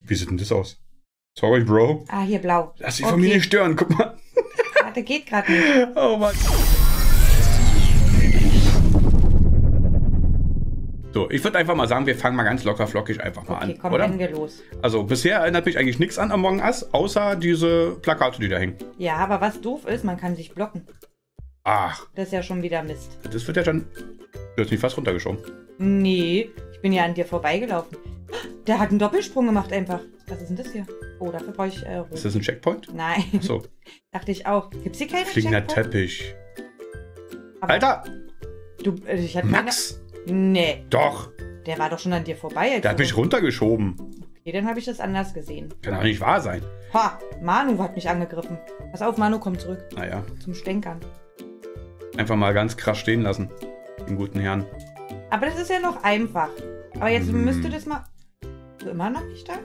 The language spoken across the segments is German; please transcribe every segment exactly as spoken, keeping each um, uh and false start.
Wie sieht denn das aus? Sorry, Bro. Ah, hier blau. Lass dich okay. von mir nicht stören, guck mal. Warte, geht gerade nicht. Oh Mann. So, ich würde einfach mal sagen, wir fangen mal ganz locker flockig einfach mal okay, an, komm, oder? rennen wir los. Also bisher erinnert mich eigentlich nichts an Among Us, außer diese Plakate, die da hängen. Ja, aber was doof ist, man kann sich blocken. Ach. Das ist ja schon wieder Mist. Das wird ja dann... Du hast mich fast runtergeschoben. Nee, ich bin ja an dir vorbeigelaufen. Der hat einen Doppelsprung gemacht einfach. Was ist denn das hier? Oh, dafür brauche ich... Äh, ist das ein Checkpoint? Nein. Ach so. Dachte ich auch. Gibt's hier keinen Fliegender Checkpoint? Teppich. Aber Alter! Du, äh, ich hatte Max! Keine... Nee. Doch! Der war doch schon an dir vorbei. Der hat mich runtergeschoben. Okay, dann habe ich das anders gesehen. Kann doch nicht wahr sein. Ha! Manu hat mich angegriffen. Pass auf, Manu kommt zurück. Naja. Zum Stänkern. Einfach mal ganz krass stehen lassen. Den guten Herrn. Aber das ist ja noch einfach. Aber jetzt Mm. müsste das mal... Bist du immer noch nicht da?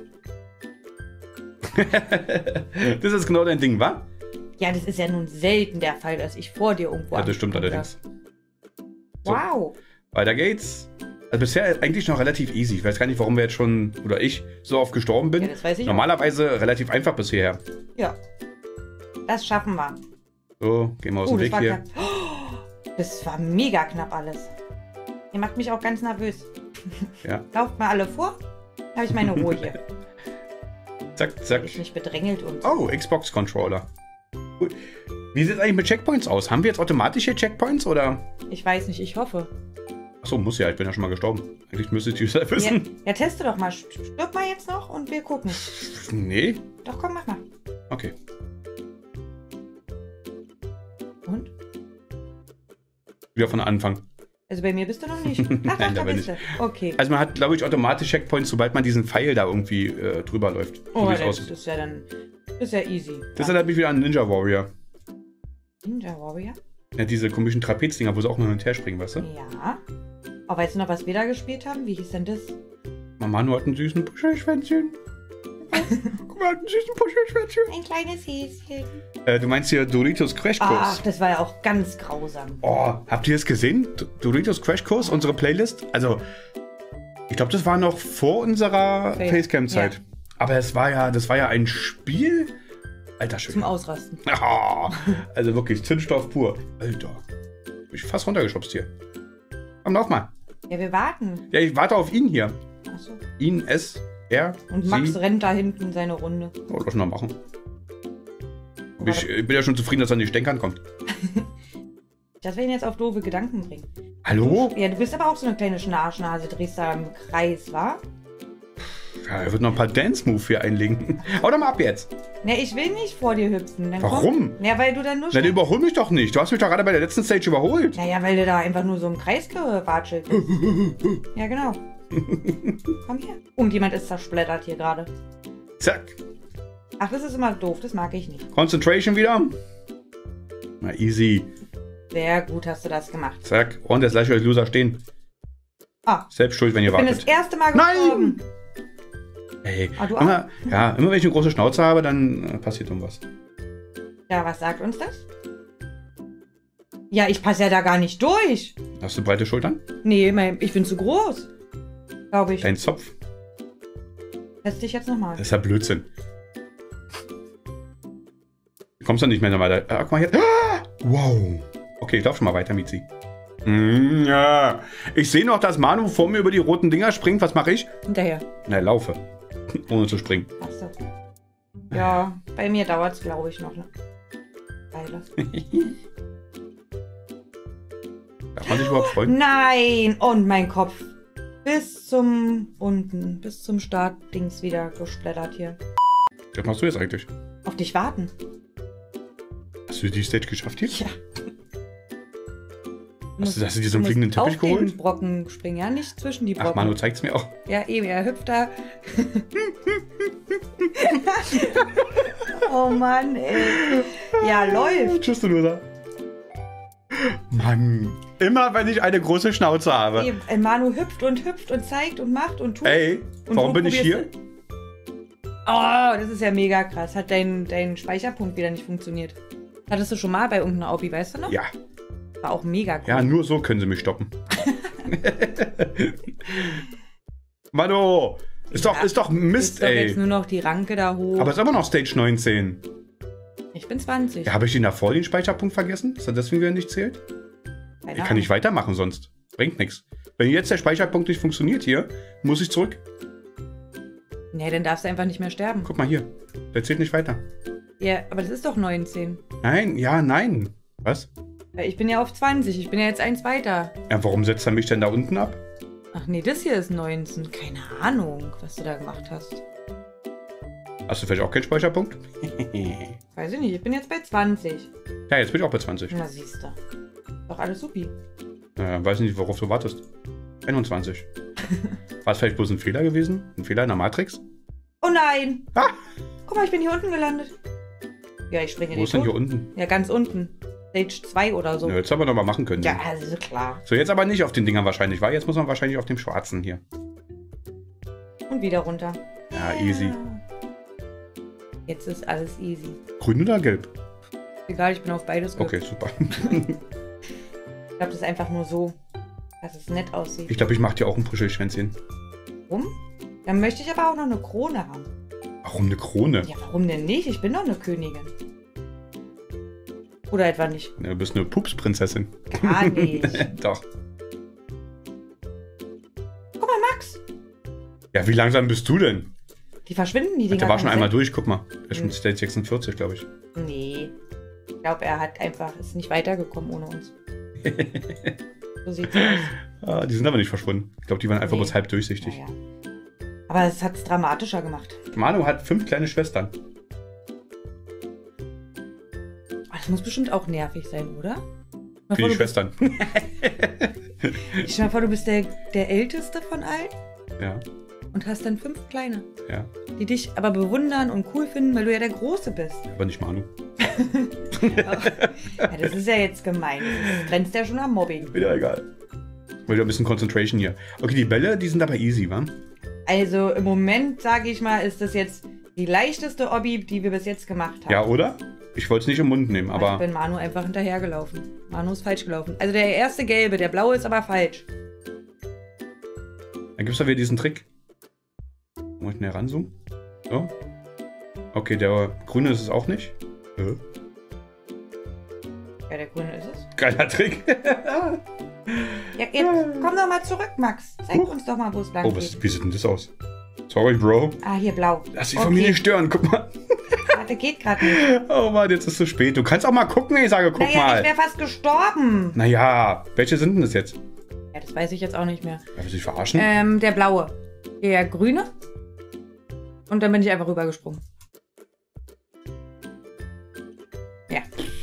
Das ist genau dein Ding, wa? Ja, das ist ja nun selten der Fall, dass ich vor dir irgendwo... Ja, das stimmt allerdings. So, wow. Weiter geht's. Also bisher eigentlich noch relativ easy. Ich weiß gar nicht, warum wir jetzt schon, oder ich, so oft gestorben bin. Ja, das weiß ich Normalerweise auch. Relativ einfach bisher. Ja. Das schaffen wir. So, gehen wir aus Oh, dem das Weg war hier. knapp. Oh, das war mega knapp alles. Ihr macht mich auch ganz nervös. Ja. Lauft mal alle vor. Dann habe ich meine Ruhe hier. Zack, zack. Ich nicht bedrängelt und so. Oh, Xbox-Controller. Gut. Wie sieht es eigentlich mit Checkpoints aus? Haben wir jetzt automatische Checkpoints, oder? Ich weiß nicht, ich hoffe. Achso, muss ja, ich bin ja schon mal gestorben. Eigentlich müsste ich das Ja, wissen. ja, teste doch mal. Stirb mal jetzt noch und wir gucken. Nee. Doch, komm, mach mal. Okay. Und? Wieder von Anfang. Also bei mir bist du noch nicht. Ach, Nein, ach, da da bin bist du. Okay. Also man hat, glaube ich, automatisch Checkpoints, sobald man diesen Pfeil da irgendwie äh, drüber läuft. So Oh, wie es das aussieht. ist ja dann... Das ist ja easy. Das erinnert mich wieder an Ninja Warrior. Ninja Warrior? Ja, diese komischen Trapezdinger, wo sie auch mal hin und her springen, weißt du? Ja. Aber weißt du noch, was wir da gespielt haben? Wie hieß denn das? Manu hat einen süßen Puschelschwänzchen. Guck mal, hat einen süßen Puschelschwänzchen. Ein kleines Häschen. Äh, du meinst hier Doritos Crashkurs? Ach, das war ja auch ganz grausam. Oh, habt ihr es gesehen? D Doritos Crashkurs, unsere Playlist? Also, ich glaube, das war noch vor unserer Face- Facecam-Zeit. ja. Aber es war ja, das war ja ein Spiel. Alter Schwede. Zum Ausrasten. Oh, also wirklich, Zündstoff pur. Alter. Ich bin fast runtergeschubst hier. Komm, lauf mal. Ja, wir warten. Ja, ich warte auf ihn hier. Achso. Ihn, es, er, Und Max sie. rennt da hinten seine Runde. Oh, lass mal machen. Ich, ich bin ja schon zufrieden, dass er an die Stänkern kommt. Das will ihn jetzt auf doofe Gedanken bringen. Hallo? Ja, du bist aber auch so eine kleine Schnarchnase, drehst da im Kreis, wa? Ja, er wird noch ein paar Dance-Move hier einlegen. Hau doch mal ab jetzt. Ne, ich will nicht vor dir hüpfen. Dann Warum? Komm. Ja, weil du dann nur... Na, überhol mich doch nicht. Du hast mich doch gerade bei der letzten Stage überholt. Naja, weil du da einfach nur so im Kreis gewatschelt bist. Ja, genau. Komm her. Und jemand ist zersplittert hier gerade. Zack. Ach, das ist immer doof. Das mag ich nicht. Concentration wieder. Na, easy. Sehr gut hast du das gemacht. Zack. Und jetzt lasse ich euch Loser stehen. Ah, Selbst schuld, wenn ihr ich bin wartet. das erste Mal Nein! gestorben. Ey, Ah, du auch? immer, ja, immer wenn ich eine große Schnauze habe, dann äh, passiert irgendwas. Ja, was sagt uns das? Ja, ich passe ja da gar nicht durch. Hast du breite Schultern? Nee, mein, ich bin zu groß. Glaube ich. Dein Zopf? Test dich jetzt nochmal. Das ist ja Blödsinn. Du kommst doch nicht mehr nochmal weiter. Ah, guck mal jetzt. Ah! Wow. Okay, ich lauf schon mal weiter, Mizi. Mm, ja. Ich sehe noch, dass Manu vor mir über die roten Dinger springt. Was mache ich? Hinterher. Na, laufe. Ohne zu springen. Achso. Ja, bei mir dauert es, glaube ich, noch eine Weile. Darf man sich überhaupt freuen? Nein! Und mein Kopf. Bis zum unten, bis zum Startdings wieder gesplittert hier. Was machst du jetzt eigentlich? Auf dich warten. Hast du die Stage geschafft hier? Ja. Hast du, hast du diesen fliegenden Teppich auf den geholt? Brocken springen, ja, nicht zwischen die Brocken. Ach, Manu zeigt's mir auch. Ja, eben, er hüpft da. Oh Mann, ey. Ja, läuft. Tschüss, du Loser. Mann. Immer wenn ich eine große Schnauze habe. Eben, äh, Manu hüpft und hüpft und zeigt und macht und tut. Ey, Und warum wo bin ich hier? probierst Oh, das ist ja mega krass. Hat dein, dein Speicherpunkt wieder nicht funktioniert. Hattest du schon mal bei irgendeiner Obi, weißt du noch? Ja. War auch mega cool. Ja, nur so können sie mich stoppen. Manu, Ist doch, Ja, ist doch Mist, Ist doch ey. jetzt nur noch die Ranke da hoch. Aber es ist immer noch Stage neunzehn. Ich bin zwanzig. Ja, habe ich den davor den Speicherpunkt vergessen? Ist das deswegen wieder nicht zählt? Keine Ich kann nicht Ahnung. weitermachen sonst. Bringt nichts. Wenn jetzt der Speicherpunkt nicht funktioniert hier, muss ich zurück. Nee, dann darfst du einfach nicht mehr sterben. Guck mal hier. Der zählt nicht weiter. Ja, aber das ist doch neunzehn. Nein, ja, nein. Was? Weil ich bin ja auf zwanzig. Ich bin ja jetzt eins weiter. Ja, warum setzt er mich denn da unten ab? Ach nee, das hier ist neunzehn. Keine Ahnung, was du da gemacht hast. Hast du vielleicht auch keinen Speicherpunkt? Weiß ich nicht. Ich bin jetzt bei zwanzig. Ja, jetzt bin ich auch bei zwanzig. Na, siehst du. Doch alles supi. Äh, weiß nicht, worauf du wartest. einundzwanzig. War es vielleicht bloß ein Fehler gewesen? Ein Fehler in der Matrix? Oh nein! Ah! Guck mal, ich bin hier unten gelandet. Ja, ich springe in Wo den ist denn hier Tod. unten? Ja, ganz unten. Stage zwei oder so. Ja, jetzt haben wir noch mal machen können. Ja, also klar. So, jetzt aber nicht auf den Dingern wahrscheinlich, weil jetzt muss man wahrscheinlich auf dem schwarzen hier. Und wieder runter. Ja, easy. Jetzt ist alles easy. Grün oder gelb? Egal, ich bin auf beides Okay, super. Ich glaube, das ist einfach nur so, dass es nett aussieht. Ich glaube, ich mache dir auch ein Puschelschwänzchen. Warum? Dann möchte ich aber auch noch eine Krone haben. Warum eine Krone? Ja, warum denn nicht? Ich bin doch eine Königin. Oder etwa nicht? Ja, du bist eine Pupsprinzessin. Gar nicht. Doch. Guck mal, Max. Ja, wie langsam bist du denn? Die verschwinden, die Der Dinger. war schon ganz einmal weg. durch, guck mal. Der ist schon Hm. Stage sechsundvierzig, glaube ich. Nee. Ich glaube, er hat einfach, ist nicht weitergekommen ohne uns. So sieht's aus. Ah, die sind aber nicht verschwunden. Ich glaube, die waren einfach Nee. bloß halb durchsichtig. Naja. Aber es hat es dramatischer gemacht. Manu hat fünf kleine Schwestern. Oh, das muss bestimmt auch nervig sein, oder? Stell Für dir die vor, Schwestern. du bist- Stell dir vor, du bist der, der Älteste von allen Ja, und hast dann fünf Kleine, ja. die dich aber bewundern und cool finden, weil du ja der Große bist. Aber nicht Manu. Ja, das ist ja jetzt gemein. Das grenzt ja schon am Mobbing. Wieder egal. Wieder ein bisschen Concentration hier. Okay, die Bälle, die sind aber easy, wa? Also im Moment, sage ich mal, ist das jetzt die leichteste Obby, die wir bis jetzt gemacht haben. Ja, oder? Ich wollte es nicht im Mund nehmen, Ich aber... bin Manu einfach hinterhergelaufen. Manu ist falsch gelaufen. Also der erste gelbe, der blaue ist aber falsch. Dann gibt es da wieder diesen Trick. Muss ich näher ranzoomen? So. Okay, der grüne ist es auch nicht. Äh, Ja, der grüne ist es. Geiler Trick. Ja, jetzt komm doch mal zurück, Max. Zeig Huch. uns doch mal, wo es lang Oh, geht. was, wie sieht denn das aus? Sorry, Bro. Ah, hier blau. Lass dich von mir nicht stören, guck mal. Warte, geht gerade nicht. Oh Mann, jetzt ist es zu spät. Du kannst auch mal gucken, ich sage, guck Naja, ich mal. wäre fast gestorben. Naja, welche sind denn das jetzt? Ja, das weiß ich jetzt auch nicht mehr. Darf ich dich verarschen? Ähm, der blaue. Der grüne. Und dann bin ich einfach rübergesprungen. Ja.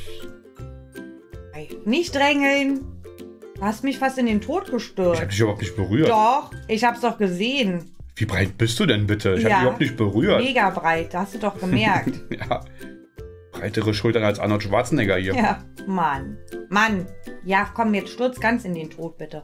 Ey, nicht drängeln. Du hast mich fast in den Tod Ich gestört. hab dich überhaupt nicht berührt. Doch, ich hab's doch gesehen. Wie breit bist du denn bitte? Ich hab Ja. dich überhaupt nicht berührt. Mega breit, das hast du doch gemerkt. Ja. Breitere Schultern als Arnold Schwarzenegger hier. Ja, Mann. Mann. Ja, komm, jetzt stürz ganz in den Tod, bitte.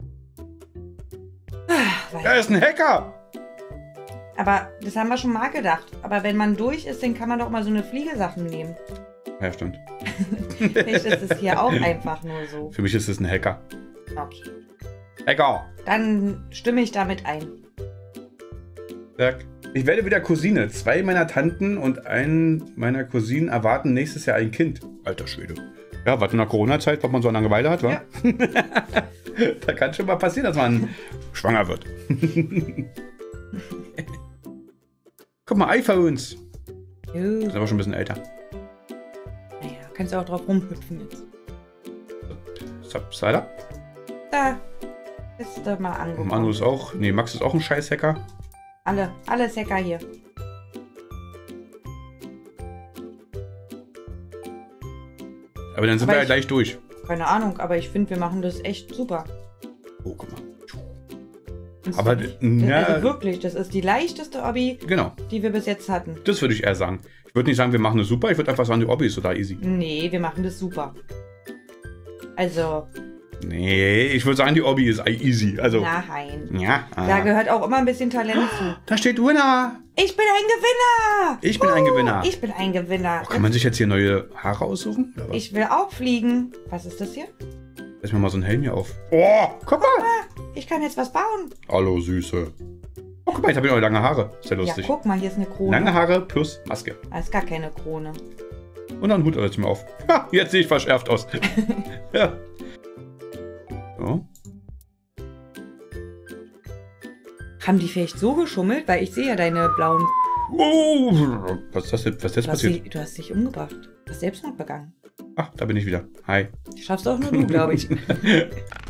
Ah, weil- Er ist ein Hacker. Aber das haben wir schon mal gedacht. Aber wenn man durch ist, dann kann man doch mal so eine Fliegesachen nehmen. Ja, stimmt. Vielleicht ist es hier auch einfach nur so. Für mich ist es ein Hacker. Okay. Hacker. Dann stimme ich damit ein. Sag, ich werde wieder Cousine. Zwei meiner Tanten und einen meiner Cousinen erwarten nächstes Jahr ein Kind. Alter Schwede. Ja, was in der Corona-Zeit, was man so eine Langeweile hat, wa? Ja. Da kann schon mal passieren, dass man schwanger wird. Guck mal, iPhones. Juh. Sind aber schon ein bisschen älter. Naja, kannst du auch drauf rumhüpfen jetzt. Sub- Slider. Da bist du mal angekommen. Manu ist auch. Nee, Max ist auch ein Scheiß-Hacker. Alle, alle Säcker hier. Aber dann sind Aber wir ja ich- gleich durch. Keine Ahnung, aber ich finde, wir machen das echt super. Oh, guck mal. Das Aber, ist- ja, Also wirklich, das ist die leichteste Obby, genau. die wir bis jetzt hatten. Das würde ich eher sagen. Ich würde nicht sagen, wir machen es super. Ich würde einfach sagen, die Obby ist total easy. Nee, wir machen das super. Also, Nee, ich würde sagen, die Obby ist easy. Also, nein. ja. ah. Da gehört auch immer ein bisschen Talent zu. Da steht Winner. Ich bin ein Gewinner! Ich bin ein Gewinner. Ich bin ein Gewinner. Oh, kann man sich jetzt hier neue Haare aussuchen? Oder was? Ich will auch fliegen. Was ist das hier? Lass mir mal so einen Helm hier auf. Oh, guck mal. Ich kann jetzt was bauen. Hallo, Süße. Oh, guck mal, jetzt habe ich noch lange Haare. Ist ja Ja, lustig. guck mal, hier ist eine Krone. Lange Haare plus Maske. Da ist gar keine Krone. Und dann Hut jetzt mal auf. Ha, jetzt sehe ich verschärft aus. Ja. So. Haben die vielleicht so geschummelt? Weil ich sehe ja deine blauen... Oh, was ist das denn? Was ist jetzt Du hast, passiert? dich, du hast dich umgebracht. Du hast Selbstmord begangen. Ach, da bin ich wieder. Hi. Schaffst auch nur du, glaube ich.